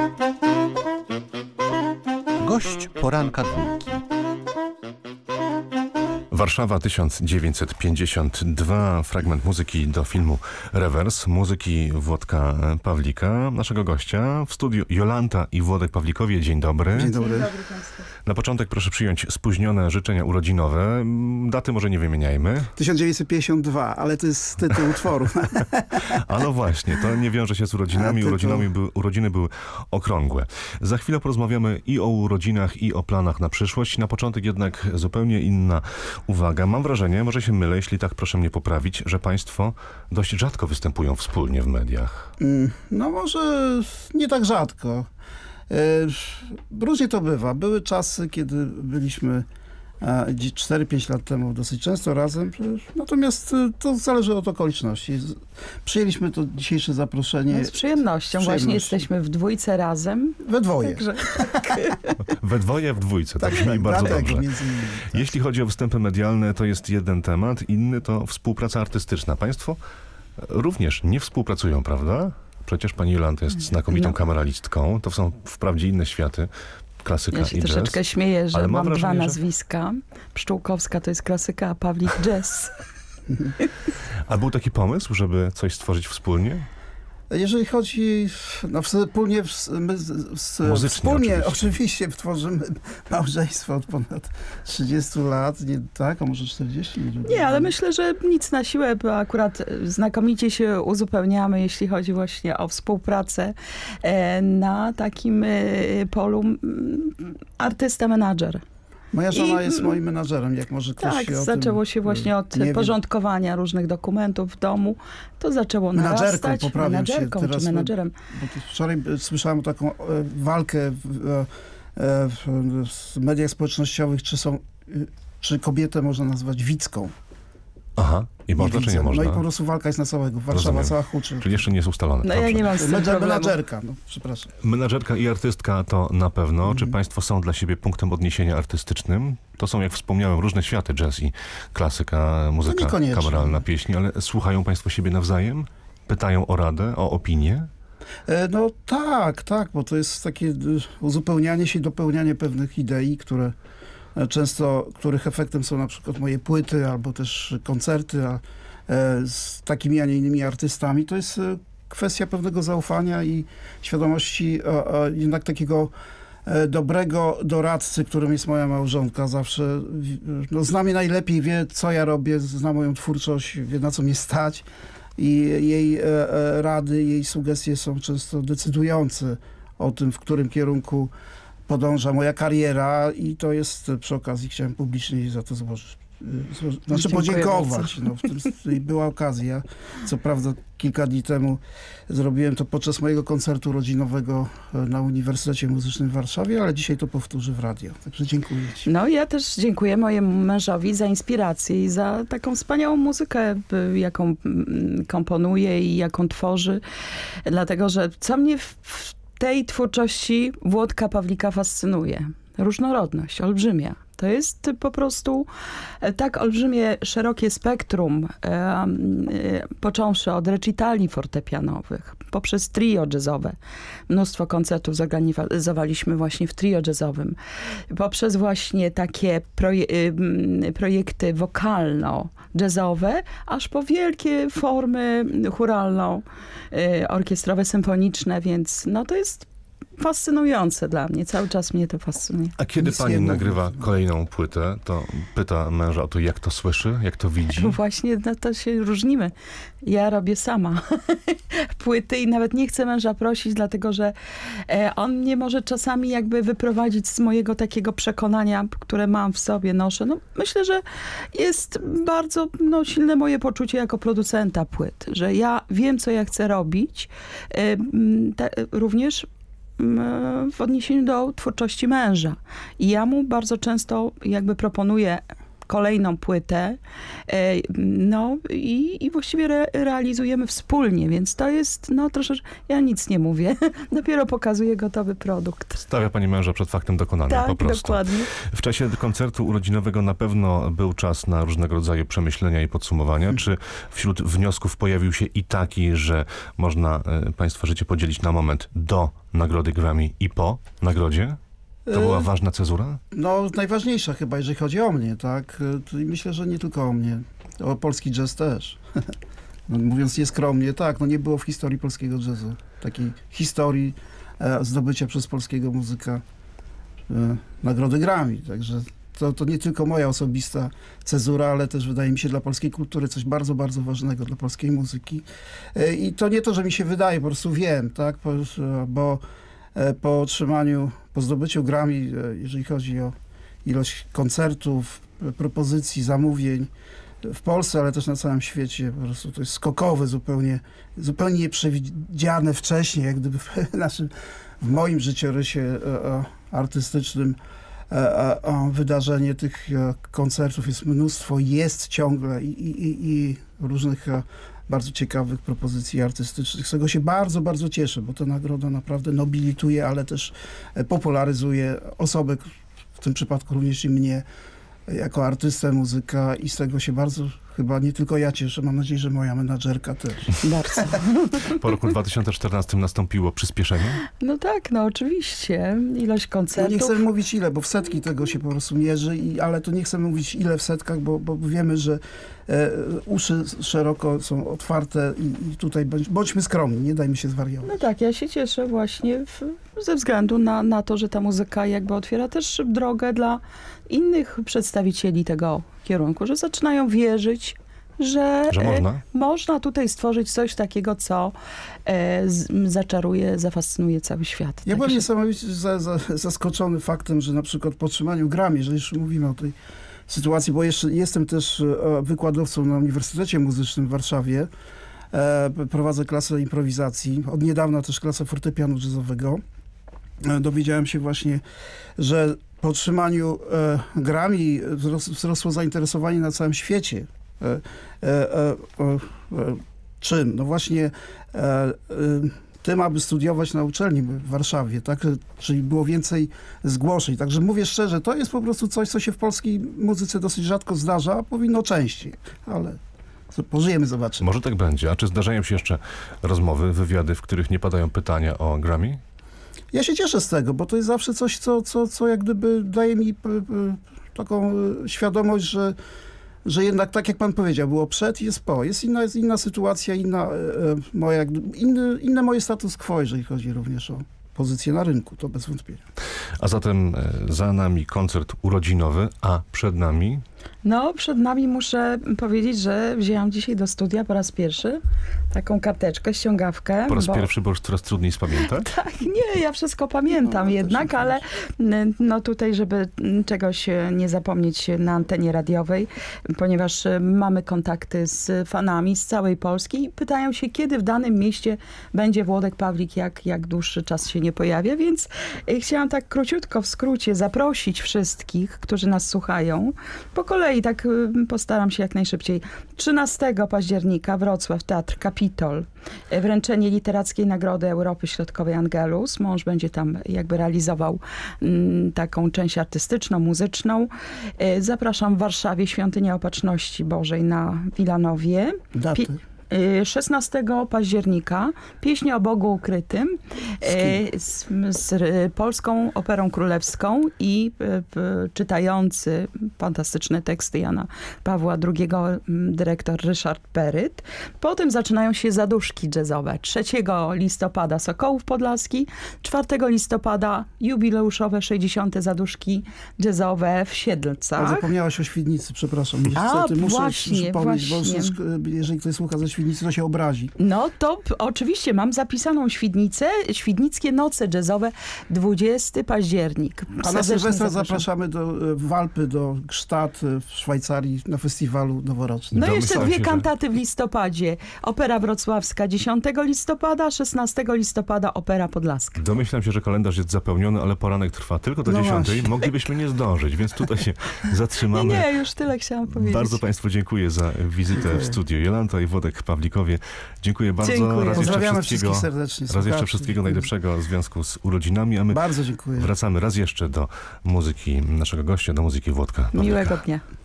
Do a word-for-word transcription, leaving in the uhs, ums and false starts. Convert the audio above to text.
Gość poranka dwójki. Warszawa tysiąc dziewięćset pięćdziesiąt dwa, fragment muzyki do filmu Rewers, muzyki Włodka Pawlika, naszego gościa. W studiu Jolanta i Włodek Pawlikowie. Dzień dobry. Dzień dobry. Dzień dobry Państwu. Na początek proszę przyjąć spóźnione życzenia urodzinowe. Daty może nie wymieniajmy. tysiąc dziewięćset pięćdziesiąt dwa, ale to jest tytuł utworu. A no właśnie, to nie wiąże się z urodzinami. tytuł... Urodzinami były, urodziny były okrągłe. Za chwilę porozmawiamy i o urodzinach, i o planach na przyszłość. Na początek jednak zupełnie inna uwaga. Mam wrażenie, może się mylę, jeśli tak proszę mnie poprawić, że państwo dość rzadko występują wspólnie w mediach. No może nie tak rzadko. Różnie to bywa. Były czasy, kiedy byliśmy cztery pięć lat temu dosyć często razem. Natomiast to zależy od okoliczności. Przyjęliśmy to dzisiejsze zaproszenie. No z przyjemnością. Z Właśnie jesteśmy w dwójce razem. We dwoje. Także, We dwoje w dwójce. Tak brzmi tak, bardzo tak, dobrze. między innymi, tak. Jeśli chodzi o występy medialne, to jest jeden temat. Inny to współpraca artystyczna. Państwo również nie współpracują, prawda? Przecież pani Jolanta jest znakomitą No. kameralistką. To są wprawdzie inne światy. Klasyka ja się i jazz. troszeczkę śmieję, że Ale mam wrażenie, dwa że- nazwiska. Pszczółkowska to jest klasyka, a Pawlik jazz. A był taki pomysł, żeby coś stworzyć wspólnie? Jeżeli chodzi, no wspólnie, my z, z, Muzycznie wspólnie oczywiście. oczywiście tworzymy małżeństwo od ponad trzydziestu lat, nie, tak, a może czterdziestu? Nie, ale myślę, że nic na siłę, bo akurat znakomicie się uzupełniamy, jeśli chodzi właśnie o współpracę e, na takim e, polu m, artysta-menadżer. Moja żona I- jest moim menadżerem, jak może ktoś Tak, się o zaczęło tym, się właśnie od nie wie. porządkowania różnych dokumentów w domu. To zaczęło Menadżerką, narastać. poprawiam się Menadżerką teraz, czy menadżerem. Bo tu wczoraj e, słyszałem taką e, walkę w, e, w, w mediach społecznościowych, czy są, e, czy kobietę można nazwać wicką. Aha. I można, czy nie widzę. można? No i po prostu walka jest na całego. Warszawa Rozumiem. cała huczy. Czyli jeszcze nie jest ustalone. No ja Dobrze. nie mam z tym Menadżer- problemu. Menadżerka, no przepraszam. Menadżerka i artystka to na pewno. Mhm. Czy państwo są dla siebie punktem odniesienia artystycznym? To są, jak wspomniałem, różne światy. Jazz i klasyka, muzyka niekoniecznie. kameralna, pieśni. Ale słuchają państwo siebie nawzajem? Pytają o radę, o opinię? E, No tak, tak, bo to jest takie y, uzupełnianie się, dopełnianie pewnych idei, które e, często, których efektem są na przykład moje płyty albo też koncerty, a e, z takimi, a nie innymi artystami. To jest e, kwestia pewnego zaufania i świadomości a, a jednak takiego e, dobrego doradcy, którym jest moja małżonka. Zawsze w- no, zna mnie najlepiej, wie co ja robię, zna moją twórczość, wie na co mnie stać. I jej e, e, rady, jej sugestie są często decydujące o tym, w którym kierunku podąża moja kariera i to jest e, przy okazji, chciałem publicznie jej za to złożyć. e, zło- Znaczy Dziękuję podziękować. No, w tym, i była okazja. Co prawda kilka dni temu zrobiłem to podczas mojego koncertu rodzinowego e, na Uniwersytecie Muzycznym w Warszawie, ale dzisiaj to powtórzę w radio. Także dziękuję ci. No ja też dziękuję mojemu mężowi za inspirację i za taką wspaniałą muzykę, y, jaką mm, komponuje i jaką tworzy. Dlatego, że co mnie w, w tej twórczości Włodka Pawlika fascynuje? Różnorodność, olbrzymia. To jest po prostu e, tak olbrzymie, szerokie spektrum, e, e, począwszy od recitali fortepianowych, poprzez trio jazzowe. Mnóstwo koncertów zorganizowaliśmy właśnie w trio jazzowym. Poprzez właśnie takie proje y, projekty wokalno-jazzowe, aż po wielkie formy chóralno-orkiestrowe, symfoniczne, więc no to jest fascynujące dla mnie. Cały czas mnie to fascynuje. A kiedy Nic pani nie nagrywa mówię. kolejną płytę, to pyta męża o to, jak to słyszy, jak to widzi? No właśnie, no to się różnimy. Ja robię sama płyty i nawet nie chcę męża prosić, dlatego że e, on mnie może czasami jakby wyprowadzić z mojego takiego przekonania, które mam w sobie, noszę. No, myślę, że jest bardzo no, silne moje poczucie jako producenta płyt, że ja wiem, co ja chcę robić. E, m, te, również w odniesieniu do twórczości męża. I ja mu bardzo często jakby proponuję kolejną płytę, e, no i, i właściwie re, realizujemy wspólnie, więc to jest, no troszeczkę, ja nic nie mówię, dopiero pokazuję gotowy produkt. Stawia pani męża przed faktem dokonanym, Tak, po prostu. dokładnie. W czasie koncertu urodzinowego na pewno był czas na różnego rodzaju przemyślenia i podsumowania. Hmm. Czy wśród wniosków pojawił się i taki, że można e, państwa życie podzielić na moment do nagrody Grammy i po nagrodzie? To była ważna cezura? No, najważniejsza chyba, jeżeli chodzi o mnie, tak? To i myślę, że nie tylko o mnie. O polski jazz też. No, mówiąc nieskromnie, tak, no nie było w historii polskiego jazzu takiej historii e, zdobycia przez polskiego muzyka e, nagrody Grammy. Także to, to nie tylko moja osobista cezura, ale też wydaje mi się dla polskiej kultury coś bardzo, bardzo ważnego dla polskiej muzyki. E, I to nie to, że mi się wydaje, po prostu wiem, tak? Po, bo e, po otrzymaniu, po zdobyciu Grammy, e, jeżeli chodzi o ilość koncertów, propozycji, zamówień w Polsce, ale też na całym świecie, po prostu to jest skokowe, zupełnie, zupełnie nieprzewidziane wcześniej, jak gdyby w naszym, w moim życiorysie e, e, artystycznym e, e, wydarzenie tych e, koncertów jest mnóstwo, jest ciągle i, i, i różnych e, bardzo ciekawych propozycji artystycznych. Z tego się bardzo, bardzo cieszę, bo ta nagroda naprawdę nobilituje, ale też e, popularyzuje osobę, w tym przypadku również i mnie, jako artystę, muzyka i z tego się bardzo, chyba nie tylko ja cieszę, mam nadzieję, że moja menadżerka też. Bardzo. Po roku dwa tysiące czternastym nastąpiło przyspieszenie? No tak, no oczywiście. Ilość No koncertów. nie chcę mówić ile, bo w setki tego się po prostu mierzy, i, ale to nie chcę mówić ile w setkach, bo, bo wiemy, że e, uszy szeroko są otwarte i, i tutaj bądź, bądźmy skromni, nie dajmy się zwariować. No tak, ja się cieszę właśnie w, ze względu na, na to, że ta muzyka jakby otwiera też drogę dla innych przedstawicieli tego kierunku, że zaczynają wierzyć, że, Że można? E, można tutaj stworzyć coś takiego, co e, z, zaczaruje, zafascynuje cały świat. Ja byłem Także- niesamowicie za, za, zaskoczony faktem, że na przykład po otrzymaniu Grammy, jeżeli już mówimy o tej sytuacji, bo jeszcze jestem też e, wykładowcą na Uniwersytecie Muzycznym w Warszawie, e, prowadzę klasę improwizacji, od niedawna też klasę fortepianu jazzowego. E, dowiedziałem się właśnie, że po otrzymaniu e, Grammy wzros, wzrosło zainteresowanie na całym świecie. E, e, e, e, e, czym? No właśnie e, e, tym, aby studiować na uczelni w Warszawie, tak? Czyli było więcej zgłoszeń. Także mówię szczerze, to jest po prostu coś, co się w polskiej muzyce dosyć rzadko zdarza, a powinno częściej. Ale pożyjemy, zobaczymy. Może tak będzie. A czy zdarzają się jeszcze rozmowy, wywiady, w których nie padają pytania o Grammy? Ja się cieszę z tego, bo to jest zawsze coś, co, co, co jak gdyby daje mi p, p, taką e, świadomość, że, że jednak tak jak pan powiedział, było przed i jest po. Jest inna, jest inna sytuacja, inna, e, moja, jak gdyby, inny, inne moje status quo, jeżeli chodzi również o pozycję na rynku, to bez wątpienia. A zatem e, za nami koncert urodzinowy, a przed nami... No, przed nami muszę powiedzieć, że wzięłam dzisiaj do studia po raz pierwszy taką karteczkę, ściągawkę. Po raz bo... pierwszy, bo już coraz trudniej spamiętać. Tak, nie, ja wszystko pamiętam No, to jednak, się ale n- no tutaj, żeby n- czegoś e, nie zapomnieć na antenie radiowej, ponieważ e, mamy kontakty z fanami z całej Polski i pytają się, kiedy w danym mieście będzie Włodek Pawlik, jak, jak dłuższy czas się nie pojawia, więc e, chciałam tak króciutko, w skrócie zaprosić wszystkich, którzy nas słuchają. Po kolei tak e, postaram się jak najszybciej. trzynastego października Wrocław, Teatr Kapitol. E, Wręczenie Literackiej Nagrody Europy Środkowej Angelus. Mąż będzie tam jakby realizował mm, taką część artystyczną, muzyczną. E, Zapraszam w Warszawie, Świątynia Opatrzności Bożej na Wilanowie. Daty. Pi- e, szesnastego października Pieśń o Bogu Ukrytym e, z, z e, Polską Operą Królewską i e, p- czytający fantastyczne teksty Jana Pawła drugiego m, dyrektor Ryszard Peryt. Potem zaczynają się zaduszki jazzowe. trzeciego listopada Sokołów Podlaski, czwartego listopada jubileuszowe sześćdziesiąte zaduszki jazzowe w A Siedlcach. zapomniałaś o Świdnicy, przepraszam. A, Niestety muszę właśnie, przypomnieć, bo właśnie. sz- jeżeli ktoś słucha ze Świdnicy, to się obrazi. No to p- oczywiście mam zapisaną Świdnicę, Świdnickie Noce Jazzowe, dwudziesty październik. A na Serdecznie Sylwestra zapraszam. zapraszamy do e, w Alpy, do Gstaad e, w Szwajcarii na festiwalu noworocznym. No i Domyślam jeszcze dwie się, że- kantaty w listopadzie. Opera wrocławska dziesiątego listopada, szesnastego listopada Opera Podlaska. Domyślam się, że kalendarz jest zapełniony, ale poranek trwa tylko do No dziesiątej. właśnie. Moglibyśmy nie zdążyć, więc tutaj się Nie, zatrzymamy. nie, już tyle chciałam powiedzieć. Bardzo Państwu dziękuję za wizytę Dziękuję. w studiu. Jolanta i Włodek Pawlikowie. Dziękuję bardzo. Dziękuję. Raz jeszcze Pozdrawiamy wszystkiego, wszystkich serdecznie. raz jeszcze słuchaczy. wszystkiego Dziękuję. najlepszego w związku z urodzinami, a my Bardzo dziękuję. wracamy raz jeszcze do muzyki naszego gościa, do muzyki Włodka Pawlika. Miłego dnia.